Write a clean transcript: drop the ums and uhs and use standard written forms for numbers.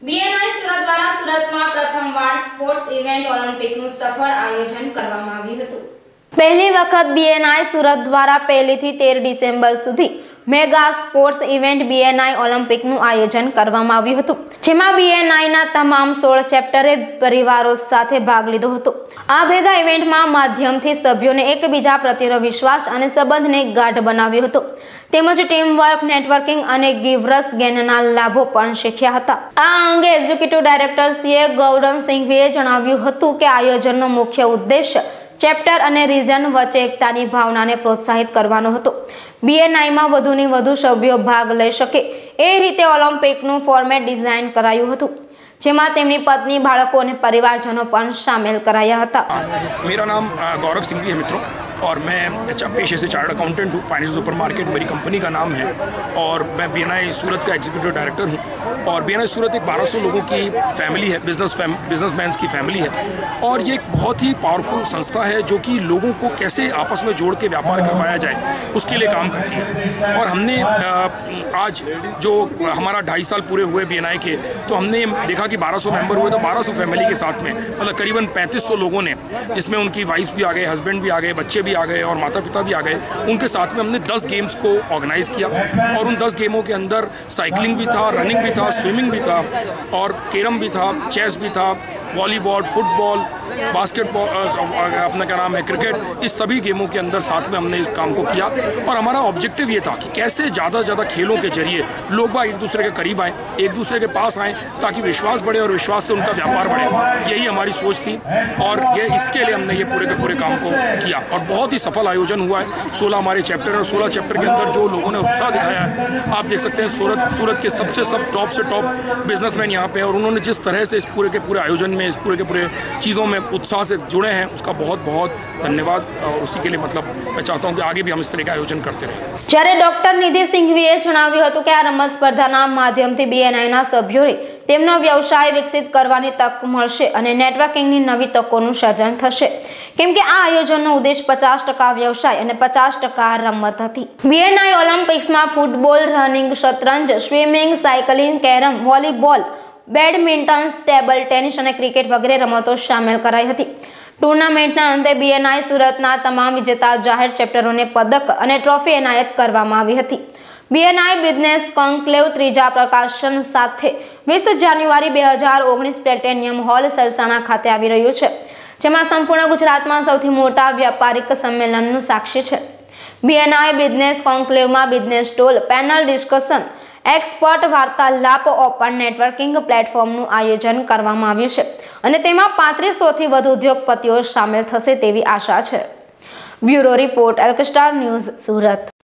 BNI Surat દ્વારા સુરતમાં પ્રથમવાર સ્પોર્ટ્સ ઇવેન્ટ ઓલિમ્પિકનું સફળ આયોજન કરવામાં આવ્યું હતું। પહેલી વખત બીએનઆઈ સુરત દ્વારા 1 થી 13 ડિસેમ્બર સુધી મેગા સ્પોર્ટ્સ ઇવેન્ટ બીએનઆઈ ઓલિમ્પિકનું આયોજન કરવામાં આવ્યું હતું, જેમાં બીએનઆઈના તમામ 16 ચેપ્ટરે પરિવારો સાથે ભાગ લીધો હતો। આ મેગા ઇવેન્ટમાં માધ્યમથી સભ્યોને એકબીજા પ્રત્યેનો વિશ્વાસ અને સંબંધને ગાઢ બનાવ્યો હતો, તેમજ ટીમ વર્ક, નેટવર્કિંગ અને ગિવરસ ગેનના લાભો પણ શીખ્યા હતા। આ અંગે એક્ઝિક્યુટિવ ડાયરેક્ટર સીએ ગૌરવ સિંઘવીએ જણાવ્યું હતું કે આયોજનનો મુખ્ય ઉદ્દેશ્ય ચેપ્ટર અને રિજન વચ્ચે એકતાની ભાવનાને પ્રોત્સાહિત કરવાનો હતો। બીએનઆઈમાં વધુને વધુ સભ્યો ભાગ લઈ શકે એ રીતે ઓલિમ્પિકનું ફોર્મેટ ડિઝાઇન કરાયું હતું, જેમાં તેમની પત્ની, બાળકો અને પરિવારજનો પણ शामिल कराया था। मेरा नाम गौरव सिंघवी है मित्रों, और मैं पेशे से चार्टर्ड अकाउंटेंट हूँ। फाइनेंशियल सुपर मार्केट मेरी कंपनी का नाम है और मैं बीएनआई सूरत का एग्जीक्यूटिव डायरेक्टर हूँ। और बीएनआई सूरत एक 1200 लोगों की फैमिली है, बिजनेसमैन की फैमिली है, और ये एक बहुत ही पावरफुल संस्था है जो कि लोगों को कैसे आपस में जोड़ के व्यापार करवाया जाए उसके लिए काम करती है। और हमने आज जो हमारा 2.5 साल पूरे हुए बीएनआई के, तो हमने देखा कि 1200 मेंबर हुए, तो 1200 फैमिली के साथ में मतलब करीबन 3500 लोगों ने, जिसमें उनकी वाइफ भी आ गए, हस्बैंड भी आ गए, बच्चे भी आ गए और माता पिता भी आ गए, उनके साथ में हमने 10 गेम्स को ऑर्गेनाइज किया। और उन 10 गेमों के अंदर साइकिलिंग भी था, रनिंग भी था, स्विमिंग भी था, और कैरम भी था, चेस भी था, वॉलीबॉल, फुटबॉल, बास्केटबॉल, अपना क्या नाम है, क्रिकेट, इस सभी गेमों के अंदर साथ में हमने इस काम को किया। और हमारा ऑब्जेक्टिव ये था कि कैसे ज़्यादा से ज़्यादा खेलों के जरिए लोग एक दूसरे के करीब आएँ, एक दूसरे के पास आएँ, ताकि विश्वास बढ़े और विश्वास से उनका व्यापार बढ़े। यही हमारी सोच थी और ये इसके लिए हमने ये पूरे के पूरे काम को किया और बहुत ही सफल आयोजन हुआ है। 16 हमारे चैप्टर और 16 चैप्टर के अंदर जो लोगों ने उत्साह दिखाया है, आप देख सकते हैं सूरत के सबसे टॉप से टॉप बिजनेसमैन यहाँ पे हैं, और उन्होंने जिस तरह से इस पूरे के पूरे आयोजन में, इस पूरे के पूरे चीज़ों में उत्साह से जुड़े हैं, उसका बहुत बहुत धन्यवाद। और उसी के लिए मतलब मैं चाहता हूँ कि आगे भी हम इस तरह का आयोजन करते रहें। જ્યારે ડોક્ટર નિધિ સિંઘવીએ જણાવ્યું હતું કે આ રમત સ્પર્ધાના માધ્યમથી બીએનઆઈના સભ્યોને તેમનો વ્યવસાય વિકસિત કરવાની તક મળશે અને નેટવર્કિંગની નવી તકોનું સર્જન થશે, કેમ કે આ આયોજનનો ઉદ્દેશ 50% વ્યવસાય અને 50% રમત હતી। બીએનઆઈ ઓલિમ્પિક્સમાં ફૂટબોલ, રનિંગ, શતરંજ, swimming, cycling, carrom, volleyball, badminton, table tennis અને ક્રિકેટ વગેરે રમતો સામેલ કરાઈ હતી। ટુર્નામેન્ટના અંતે બીએનઆઈ સુરતના તમામ વિજેતા જાહેર ચેપ્ટરોને પદક અને ટ્રોફી એનાયત કરવામાં આવી હતી। બીએનઆઈ બિઝનેસ કોન્ક્લેવ ત્રીજા પ્રકાશન સાથે 20 જાન્યુઆરી 2019 પ્લેટિનિયમ હોલ સરસાણા ખાતે આવી રહ્યું છે, જેમાં સંપૂર્ણ ગુજરાતમાં સૌથી મોટા વ્યાપારિક સંમેલનનું સાક્ષી છે। બીએનઆઈ બિઝનેસ કોન્ક્લેવમાં business stall, panel discussion, expert વાર્તાલાપ, ઓપન નેટવર્કિંગ પ્લેટફોર્મનું આયોજન કરવામાં આવ્યું છે અને તેમાં 3500થી વધુ ઉદ્યોગપતિઓ સામેલ થશે તેવી આશા છે। બ્યુરો રિપોર્ટ, એલ્કસ્ટાર ન્યૂઝ, સુરત।